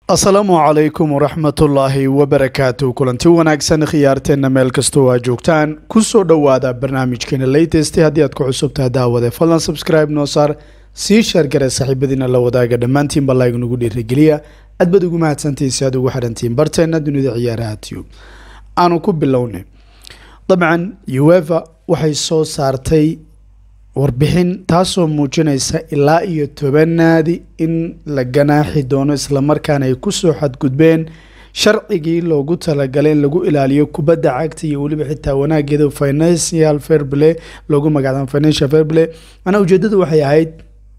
السلام عليكم ورحمة الله وبركاته كلنتي wanaagsan khiyaarteena meel kasto waa joogtaan ku soo dhawaada barnaamijkeena latest hadii aad ku cusubtahay daawade fadlan subscribe noo saar si share gare saaxiibadiina la wadaaga dhamaantiin ba like nagu dhiirigeliya aad bad ugu mahadsantiin si aad ugu xarantiin barteena dunida ciyaaraha tube aanu ku bilownay dabcan UEFA waxay soo saartay warbixin taasoo muujinaysa ilaa iyo 10 naadi in la ganaaxi doono isla markaana ay ku soo xadgudbeen sharcigii loogu talagalay in lagu ilaaliyo kubadda cagta iyo waliba xitaa wanaageeda financial fair play loogu magacaabo financial fair play ana ujeedadu waxay ahayd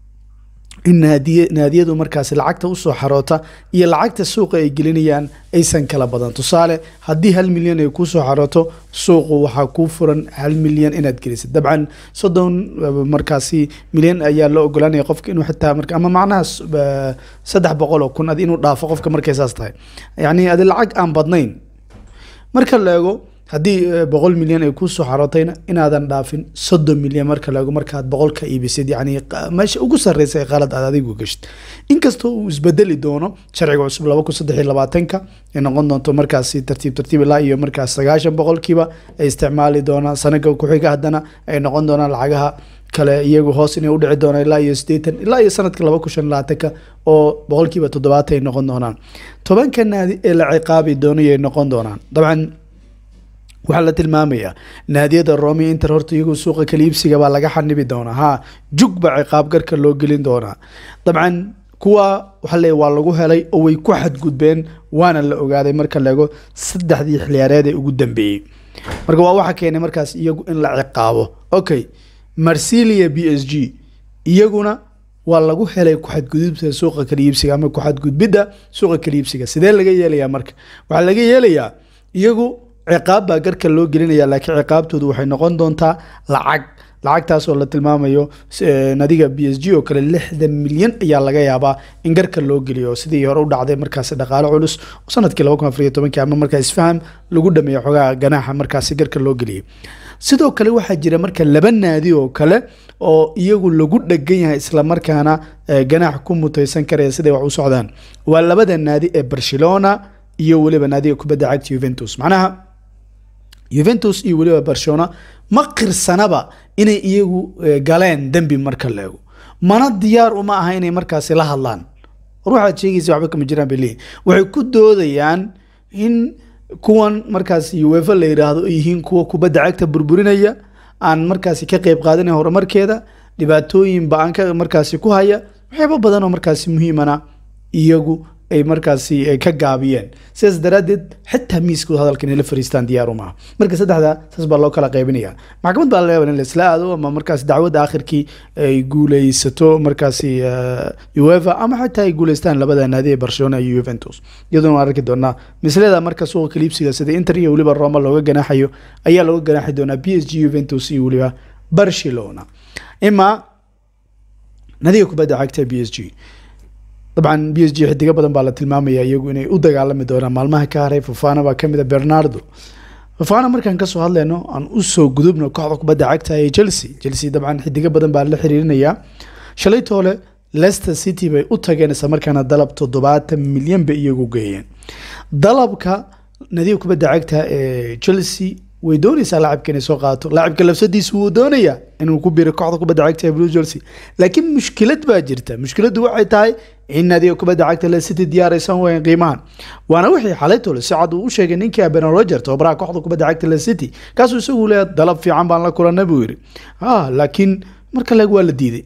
in naadiyadu markaas lacagta u soo xaroota iyo lacagta suuqa ay gelinayaan aysan kala badan tusaale hadii 1 milyan ay ku soo xarooto suuqu waxa ku furan 1 milyan inaad gelisid dabcan 30 markaasi milyan ayaa loo ogolaanaya qofka inuu xitaa marka ama macnaha 300 kun ad inuu dhaafo qofka markay saas tahay yani ad lacag aan badnayn marka leego hadii 100 milyan ay ku soo xarootayna inaadan dhaafin 30 milyan marka lagu markaad 100 ka iibisid yani meesha ugu sareysay qalad aad adigu gasht inkastoo uu isbedeli doono sharciga cusub 2023 ee noqon doonto markaas tartiib ilaa iyo markaas 90% ay isticmaali doonaan sanadka ku xiga hadana ay noqon doonaan lacagaha kale iyagu hoos inay u dhici doonaan ilaa iyo 80 ilaa iyo sanadka 2025 oo 70% ay noqon doonaan 10 ka naadi ee la ciqaabi doonayay noqon doonaan dabcan waxa la tilmaamaya naadiyada Rome Inter horta iyagu suuqa kaliibsiga baa laga xanibi doona ha jugba ciqaab garka loo gelin doona dabcan kuwa waxa la waa lagu helay oo way ku xadgudbeen waana la ogaaday marka laego saddexdii xiliyaareed ee ugu dambeeyay marka waa waxa keenay markaas iyagu in la ciqaabo okay Marseille PSG iyaguna waa lagu helay ku xadgudubta suuqa kaliibsiga ama ku xadgudbida suuqa kaliibsiga sidee laga yeelayaa marka waxa laga yeelayaa iyagu ciqaab baa garka loo gelinaya laakiin ciqaabtoodu waxay noqon doontaa lacagtaas oo la tilmaamayo nadiga PSG oo kale 60 milyan ayaa laga yaabaa in garka loo geliyo sidii hore u dhacday markaas dhaqaale culus sanadkii 2014 ama markaas isfaham lagu dhameeyo xogaa ganaaxa markaas garka loo geliyay sidoo kale waxa jira marka laba naadi oo kale oo iyagu lagu dhagan yahay isla markaana ganaax ku mutaysan karaya sidii wax u socdaan waa labada naadi ee Barcelona iyo waliba naadiga kubadda cagta Juventus macnaha Juventus iyo waliba Barcelona ma qirsanaba inay iyagu galeen dambi marka leego mana diyaar uma aha inay markaas la hadlaan ruuxa sheegaysa waxba kama jiraan bili waxay ku doodayaan in kuwan markaas UEFA la yiraahdo ay yihiin kuwa kubadda cagta burburinaya aan markaas ka qayb qaadanay horumarkeeda dhibaatooyin baan ka markaas ku haya waxyaabo badan oo markaas muhiimana iyagu ay markaasi ka gaabiyeen sidaas daraadeed xitaa miisku hadalkan la fariistaan diyaar uma marka saddexda saas baa loo kala qaybinaya maxkamad baa leeyahay in la isla aado ama markaas dacwada aakhirkii ay guuleysato markaasi UEFA ama xitaa ay guuleystaan labada naadi ee Barcelona iyo Juventus iyadoo aan arki doonaa mislada marka suuqa kaliibsiga sida Inter iyo waliba Roma looga ganaaxayo ayaa looga ganaaxi doonaa PSG Juventus iyo waliba Barcelona ima naadiga kubadda cagta PSG طبعا PSG xidiga badan baa la tilmaamaya iyagu inay u dagaalami doonaan maalmaha ka haray Fofana baa kamid ah Bernardo Fofana markaan ka soo hadlayno aan u soo gudubno kooxda kubadda cagta ee Chelsea dabcan xidiga badan baa la xiriirinaya shalay toole Leicester City bay u tageen isla markaana dalab 70 milyan bay iyagu geeyeen dalabka naadiga kubadda cagta ee Chelsea way doonaysaa laacibka inay soo qaato laacibka lafsadiisu wuu doonayaa inuu ku biiro kooxda kubadda cagta ee Blue Chelsea laakiin mushkilad baa jirta mushkiladu waxay tahay in naadiga kubadda cagta la City diyaaraysan weyn qiimahan waana wixii xalay toole si cad u sheegay ninkii Ben Roger tababaraha kooxda kubadda cagta la City kaasoo isagu leeyahay dalab fiican baan la kulanay buu yiri laakiin marka lagu waa la diiday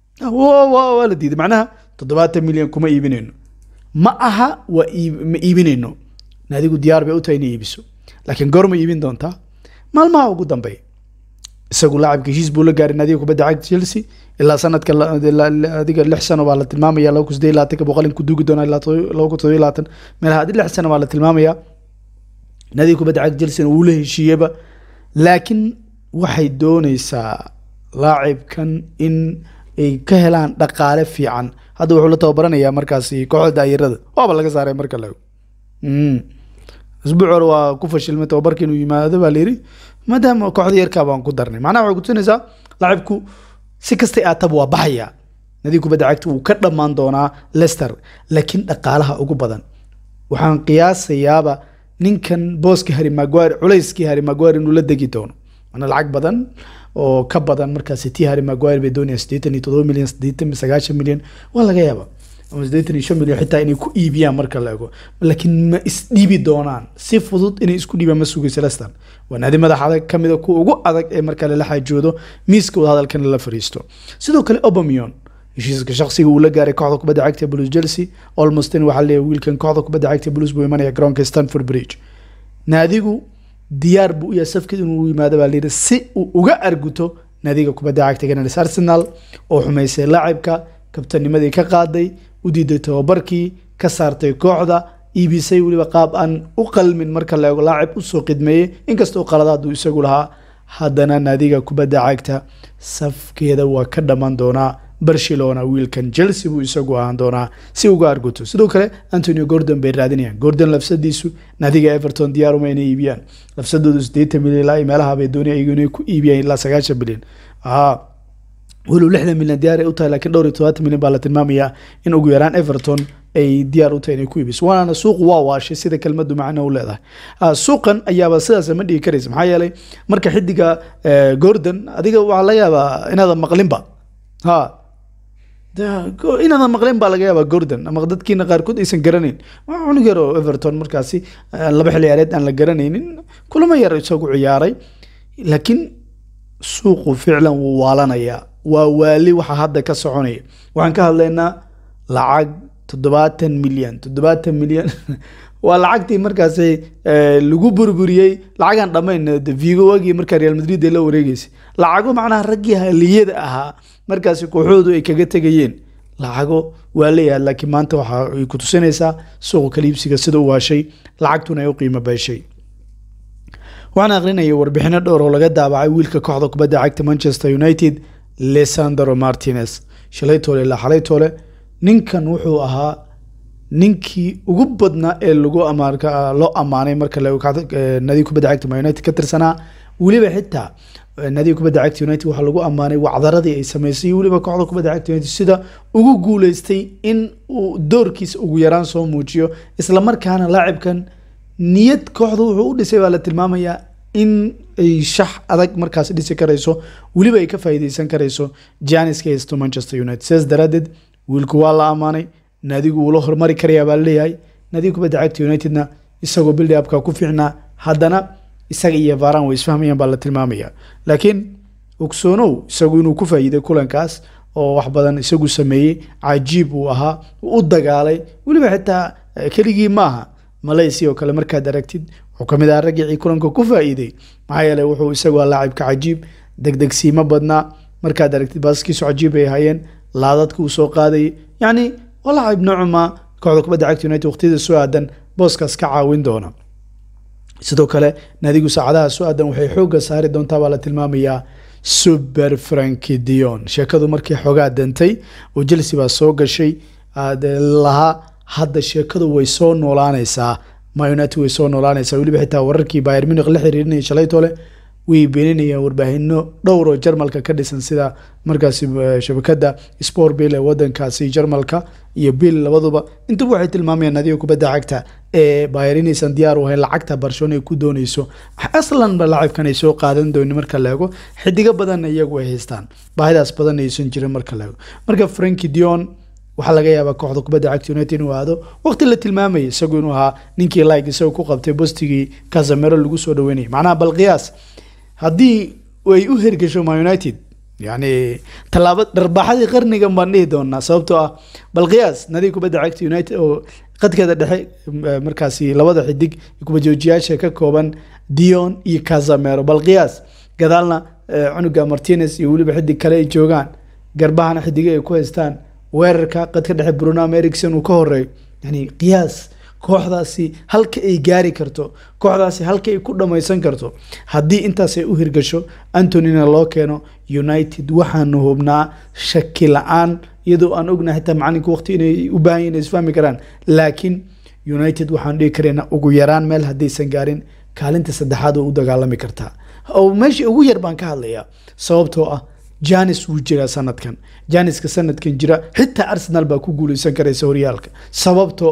waa la diiday macnaha 70 milyan kuma iibinayno ma aha ma iibinayno naadigu diyaar bay u tahay inay iibiso laakiin goorma iibin doontaa maalmaha ugu dambeeya isagu laacibka heshiis buu la gaaray naadiga kubadda cagta Chelsea ilaa sanadka adiga 6 sano baa la tilmaamaya 2018 boqol ku duugi doona ilaa 2017 meel hadii 6 sano baa la tilmaamaya naadiga kubadda cagta Chelsea uu la heshiiyaba laakiin waxay doonaysaa laacibkan in ay ka helaan dhaqaale fiican hadda wuxuu la tababaranayaa markaas kooxda daayirada waaba laga saaray marka lagu اسبوع waa ku fashilmay tababarkii inuu yimaado baa leeri maadaama kooxda yarka baan ku darnay macnaha waxa ku tusinaysaa laacibku si kasta aad waa baxaya nadiga kubadda cagta uu ka dhamaan doonaa Leicester laakiin dhaqaalaha ugu badan waxaan qiyaasayaaba ninkan booska Harry Maguire culayskii Harry Maguire inuu la degi doono ana lacag badan oo ka badan markaas tii Harry Maguire bay doonayaan 87 milyan 89 milyan waa laga yaabaa 85 milyan xitaa inay ku iibiyaan marka la eego laakiin ma isdhiibi doonaan si fudud inay isku dhiibaan ma sugayso Leicester waa naadi madaxda kamida ku ugu adag ee marka la xajoodo miiska wada hadalkan la fariisto sidoo kale Aubameyang heshiiska shakhsiga uu la gaaray kooxda kubadda cagta Blues Chelsea almost in waxa leeyahay wiilkan kooxda kubadda cagta Blues buu imanaya garoonka Stamford Bridge naadigu diyaar buu yahay safkii inuu yimaado baa leeyahay si uu uga arguto naadiga kubadda cagta Gunners Arsenal oo xumeysay laacibka kabtanimadii ka qaaday u diiday tababarkii ka saartay kooxda iibisay waliba qaab aan u qalmin marka la eego laacib u soo qidmeeyay inkastoo qaladaad uu isagu lahaa haddana naadiga kubadda cagta safkeeda waa ka dhamaan doonaa Barcelona wiilkan Chelsea buu isagu ahaan doonaa si uga arguto sidoo kale Antonio Gordon bay raadinayaan Gordon lafsadiisu naadiga Everton diyaar uma inay iibiyaan lafsadoodu 80 milyan ilaa meelaha bay doonayaan inay ku iibiyaan ilaa 90 milyan walo 60 milyan diyaar u tahay laakiin dhowr 70 milyan baa la tilmaamayaa in ugu yaraan Everton ay diyaar u tahay inay ku iibiso waana suuq waashay sida kelmadu macna u leedahay suuqan ayaaba sidaas ma dhigi karaysa maxaa yeelay marka xidiga Gordon adiga waxa la yaabaa inaad maqlinba inaad maqleen baa laga yaabaa Gordon ama dadkiina qaarkood aysan garanayn waa cunug yar oo Everton markaasi laba xiliyaareed aan la garanaynin kulama yar isagu ciyaaray laakiin suuqu ficlan wuu waalanaya waa waali waxa hadda ka soconaya waxaan ka hadlaynaa lacag 70 milyan waa lacagtii markaasi lagu burburiyay lacagan dhamayn Vigo wagi marka Real Madrid ay la wareegaysay lacago macnaha raggii haliyada ahaa markaasi kooxoodu ay kaga tagayeen lacago waa leeyahay laakiin maanta waxa ay ku tusinaysaa suuqa kaliibsiga sida uu waashay lacagtuna ay u qiimo beeshay waxaan aqrinayay warbixino dhowr oo laga daabacay wiilka kooxda kubadda cagta Manchester United Lisandro Martinez shalay toole ninkan wuxuu ahaa ninkii ugu badnaa ee lagu loo amaanay marka naadiga kubadda cagta United ka tirsanaa waliba xitaa naadiga kubadda cagta United waxa lagu amaanay wacdaradii ay sameysay waliba kooxda kubadda cagta United sida ugu guuleystay in uu doorkiisa ugu yaraan soo muujiyo isla markaana laacibkan niyad kooxdu wuxuu u dhisay baa la tilmaamayaa in ay shax adag markaas dhisi karayso waliba ay ka faa'iideysan karayso Janiska haysto Manchester United says daradeed wiilku waa la amaanay naadigu uu la hormari karayaa baa leeyahay naadiga kubadda cagta Unitedna isagoo build up ka ku fiicnaa haddana isaga iyo Varane way isfahmayaan baa la tilmaamayaa laakiin ogsoonow isagu inuu ku faa'iiday kulankaas oo wax badan isagu sameeyay cajiib uu ahaa u dagaalay waliba xitaa keligii maaha Malaysia oo kale markaad aragtid wuxuu kamid ahaa ragii kulanka ku faa'iiday maxaa yeelay wuxuu isagu laacib ka cajiib degdegsiimo badnaa markaad aragtid baaskiisu cajiib ay hayeen laadadka uu soo qaaday yani walaacib noocma kooxda kubadda cagta United waqtiyada soo aadan booskaas ka caawin doona sidoo kale naadigu saacadaha soo aadan waxay xooga saari doontaa baa la tilmaamayaa Super Frankie de Jong sheekadu markii xogaa dantay oo Chelsea baa soo gashay laha hadda sheekadu way soo noolaanaysaa Man United way soo noolaanaysaa waliba xitaa wararkii Bayern Munich la xiriirinay shalay toole way beeninayaan warbaahinno dhowr oo Jarmalka ka dhisan sida markaasi shabakada Sport Bill ee wadankaasi Jarmalka iyo Bill labaduba inta waxay tilmaamayaan naadiga kubadda cagta ee Bayern inaysan diyaar u ahayn lacagta Barcelona ay ku doonayso aslan ba laacibkan ay soo qaadan doonaan marka la eego xidiga badan iyagu ay haystaan baahidaas badan aysan jirin marka la eego marka Frankie de Jong waxa laga yaabaa kooxda kubadda cagta United inuu aado waqti la tilmaamay isagu inuu ahaa ninkii like isagu ku qabtay postigii Casemiro lagu soo dhaweynay macnaha bal qiyaas haddii ay u hergasho Man United yani talaabad darbaxadii qarniga baan dhihi doonaa sababtoo ah bal qiyaas naadiga kubadda cagta United oo qadkeeda dhexe markaasi labada xidig kubadjoojiyaasha ka kooban de Jong iyo Casemiro bal qiyaas gadaalna cunuga Martinez iyo waliba xidig kale ay joogaan garbahana xidiga ay ku haystaan weerarka qadka dhexe Bruno Eriksen uu ka horeeyo yani qiyaas kooxdaasi halka ay gaari karto kooxdaasi halka ay ku dhamaysan karto haddii intaas ay u hirgasho Antonina loo keeno United waxaan hubnaa shaki la'aan iyadoo aan ognahay xitaa macalinka waqti inay u baahan yihiin isfahmi karaan laakiin United waxaan dhihi kareena ugu yaraan meel haddaysan gaarin kaalinta saddexaad oo u dagaalami kartaa oo meeshii ugu yar baan ka hadlayaa sababtoo ah Janis wuu jiraa sanadkan Janiska sanadkan jira xitaa Arsenal baa ku guuleysan karaysa horyaalka sababtoo ah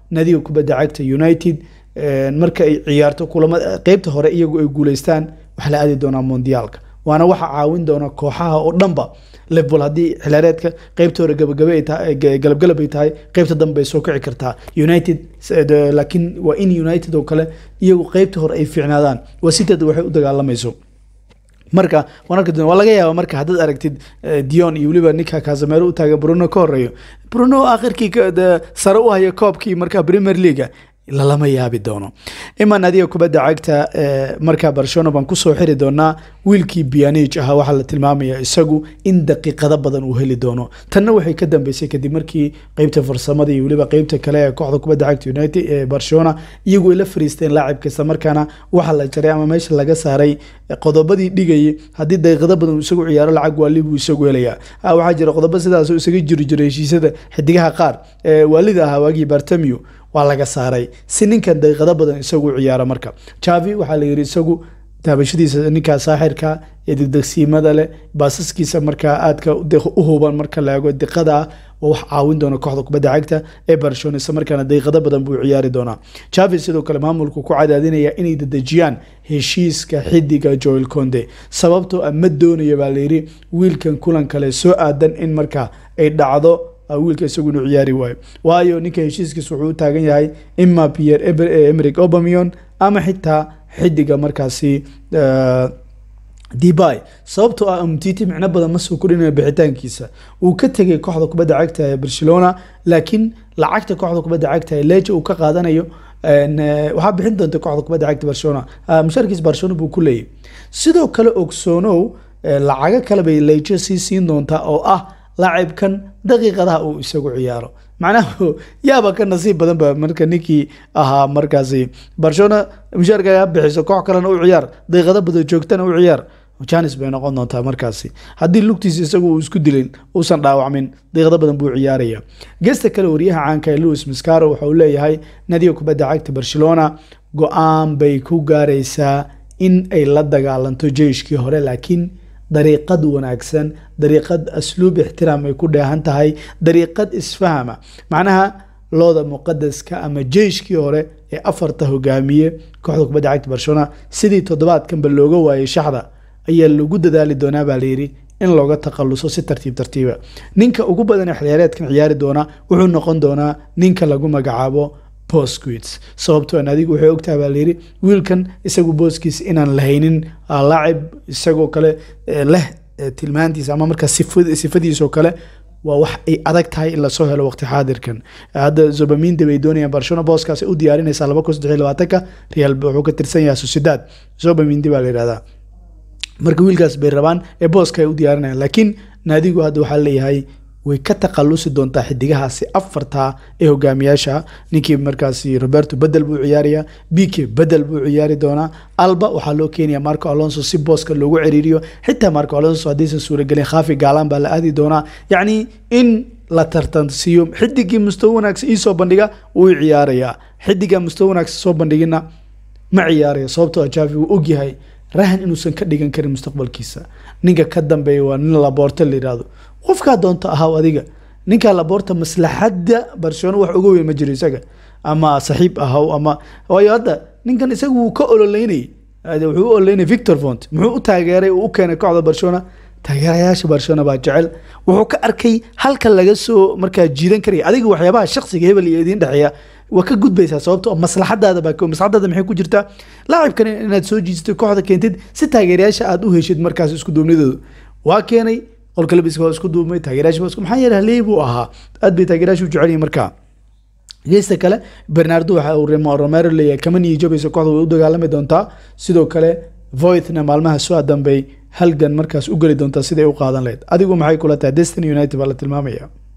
nadiga kubadda cagta United marka ay ciyaarto kulamada qaybta hore iyagu ay guuleystaan waxa la aadi doonaa Mondialka waana waxa caawin doona kooxaha oo dhanba Liverpool hadii xilaareedka qaybta hore gabagaba ay tahay galab ay tahay qaybta dambe soo kici kartaa United laakiin waa in United oo kale iyagu qaybta hore ay fiicnaadaan wasiitadu waxay u dagaalamayso marka waa laga yaabaa marka hadad aragtid Dion iyo waliba ninka Casemiro u taagan Bruno ka horeeyo Bruno aakhirkii sare u haya koobkii marka Premier League lama yaabi doono iman adiga kubadda cagta marka Barcelona baan ku soo xiri doonaa wiilkii Pjanic aha waxa la tilmaamaya isagu in daqiiqado badan uu heli doono tanna waxay ka dambeysay kadib markii qaybta farsamada iyo waliba qaybta kale ee kooxda kubadda cagta United ee Barcelona iyagu la fariisteen laacib kasta markaana waxa la jaray ama meesha laga saaray qodobadii dhigay hadii daqiiqado badan uu isagu ciyaaro lacag waalid uu isagu helaya waxa jira qodobo sidaas oo isaga jiri heshiisada xidigaha qaar waalida aha waagi Bartomeu waa laga saaray si ninkan daqiiqado badan isagu ciyaaro marka Xavi waxa la yiri isagu taabashadiisa ninka saaxirka ee degdegsiimada leh baasaskiisa marka aadka u huban marka la eego diqada wax caawin doona kooxda kubadda cagta ee Barcelona isla markaana daqiiqado badan buu ciyaari doonaa Xavi sidoo kale maamulku ku cadaadinaya inay dadajiyaan heshiiska xidiga Joel Conde sababtoo ma doonayo baa la yiri wiilkan kulan kale soo aadan in marka ay dhacdo wiilka isagu inuu ciyaari waayo ninka heshiiskiisa wuxuu taagan yahay imma Pierre-Emerick Aubameyang ama xitaa xidiga markaasi Depay sababtoo Umtiti micna badan ma soo kordhinay bixitaankiisa uu ka tagay kooxda kubadda cagta ee Barcelona laakiin lacagta kooxda kubadda cagta ee Lecce uu ka qaadanayo waxa bixin doonta kooxda kubadda cagta Barcelona mushaarkiisa Barcelona buu ku leeyahay sidoo kale ogsoonow lacaga kale bay Lecce siin doonta oo لاعبكن دقيقة uu isagu ciyaaro macnaheedu yaaba ka nasiib badan ba marka ninkii aha markaasi Barcelona mushaarka bixiso koox kale oo ciyaar daqiiqada badan joogtana oo ciyaar chance bay noqon doontaa markaasi hadii lugtiisa isagu uu isku dilin oo san dhaawacmin daqiiqada badan buu ciyaaraya geesta kale wariyaha caanka ee Luis Mascaro waxa uu leeyahay nadiga kubadda cagta Barcelona go'aan bay ku gaaraysaa in ay la dagaalanto jeeshkii hore laakiin dariiqad wanaagsan dariiqad asluub ixtiraam ay ku dheehan tahay dariiqad isfahama macnaha looda muqaddaska ama jeeshkii hore ee afarta hogaamiye kooxda kubadda cagta Barcelona sidii toddobaadkan ba looga waayay shaxda ayaa lagu dadaali doonaa baa la yiri in looga taqalluso si tartiiba ninka ugu badan ee xiliyaareedkan ciyaari doona wuxuu noqon doonaa ninka lagu magacaabo Busquets sababtoo adigu waxay ogtahay baa leeri wiilkan isagu Busquets inaan lahaynin laacib isagoo kale leh tilmaantiisa ama marka sifadiisa kale waa wax ay adag tahay in la soo helo waqti xaadirkan hadda Zubimendi bay doonayaan Barcelona booskaas u diyaarinaysa 2023 Real wuxuu ka tirsan yahay Sociedad Zubimendi baa la yiraahdaa marka wiilkaas bay rabaan ee booska ay u diyaarinayaan laakiin naadigu hadda waxa leeyahay way ka taqallusi doontaa xidigahaasi afarta ee hogaamiyaasha ninkii markaasi Roberto bedel buu ciyaariyaa Pique bedel buu ciyaari doonaa Alba waxa loo keenayaa Marco Alonso si booska loogu ciriiriyo xitaa Marco Alonso hadii suura galin khaafi gaalan baa la aadi doonaa yacni in la tartansiyo xidigii mustawa wanaagsan soo bandhiga uu ciyaaraya xidiga mustawa wanaagsan soo bandhigina ma ciyaarayo sababtoo Xavi uu og yahay rahan inuusan ka dhigan karin mustaqbalkiisa ninka ka dambeeya waa nin Laporte la yiraahdo qofka doonta ahaa adiga ninka Laporte maslaxada Barcelona wax ugu weyn ma jiro isaga ama saaxiib ahaa ama waayo hadda ninkan isagu uu ka ololeynay wuxuu u ololeynay Victor Font muxuu u taageeray oo u keenay kooxda Barcelona taageerayaasha Barcelona baa jecel wuxuu ka arkay halka laga soo markaa jiidan karay adiga waxyaabaha shakhsiga hebel iyo idin dhaxaya وka gudbaysaa sababtoo maslaxadaada baa maslaxadaada maxay ku jirtaa laacibkan inaad soo jiisto kooxda keentid si taageerayaasha aad u heshid markaas isku duubnidooda waa keenay qolka labiska waa isku duubmay taageerayaasha isku maxaa yeelay leebu ahaa aad bay taageerayaashu jecel yihiin markaa geesta kale Bernardo waxa uu Romero leeyahay kama niyajabayso kooxda way u dagaalami doontaa sidoo kale Voigtna maalmaha soo danbay halgan markaas u gali doontaa sidii ay u qaadan lahayd adigu maxay kula tahay Destiny United baa la tilmaamaya